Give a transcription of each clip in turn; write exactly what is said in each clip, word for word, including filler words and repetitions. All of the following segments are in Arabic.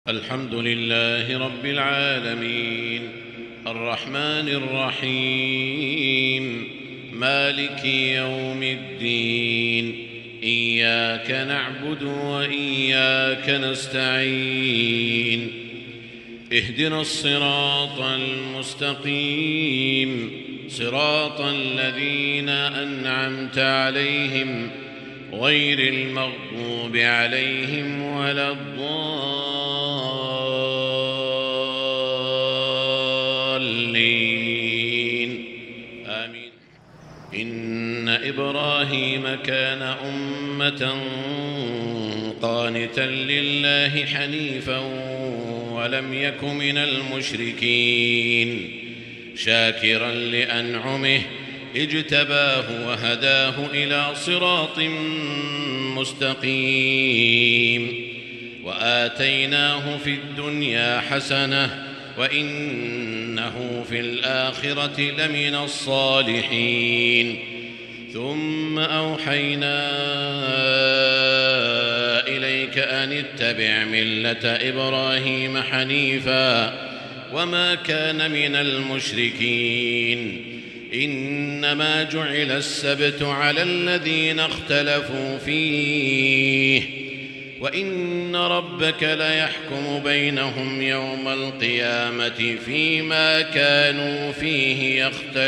الحمد لله رب العالمين الرحمن الرحيم مالك يوم الدين إياك نعبد وإياك نستعين اهدنا الصراط المستقيم صراط الذين أنعمت عليهم غير المغضوب عليهم ولا الضالين آمين. إن إبراهيم كان أمة قانتا لله حنيفا ولم يك من المشركين شاكرا لأنعمه اجتباه وهداه إلى صراط مستقيم وآتيناه في الدنيا حسنة وإنه في الآخرة لمن الصالحين. ثم أوحينا إليك أن اتبع ملة إبراهيم حنيفا وما كان من المشركين إنما جعل السبت على الذين اختلفوا فيه وإن ربك ليحكم بينهم يوم القيامة فيما كانوا فيه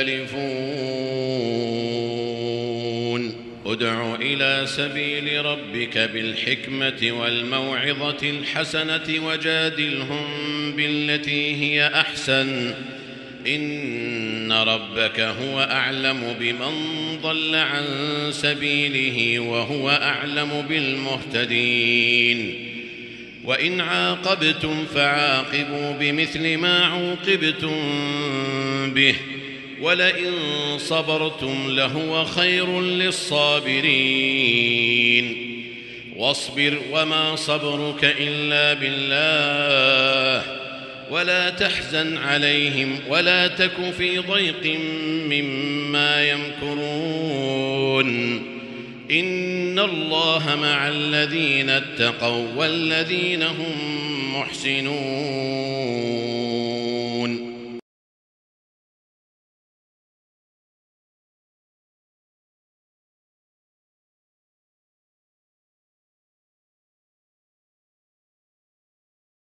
يختلفون. ادع إلى سبيل ربك بالحكمة والموعظة الحسنة وجادلهم بالتي هي أحسن إن ربك هو أعلم بمن ضل عن سبيله وهو أعلم بالمهتدين. وإن عاقبتم فعاقبوا بمثل ما عوقبتم به ولئن صبرتم لهو خير للصابرين. واصبر وما صبرك إلا بالله ولا تحزن عليهم ولا تك في ضيق مما يمكرون إن الله مع الذين اتقوا والذين هم محسنون.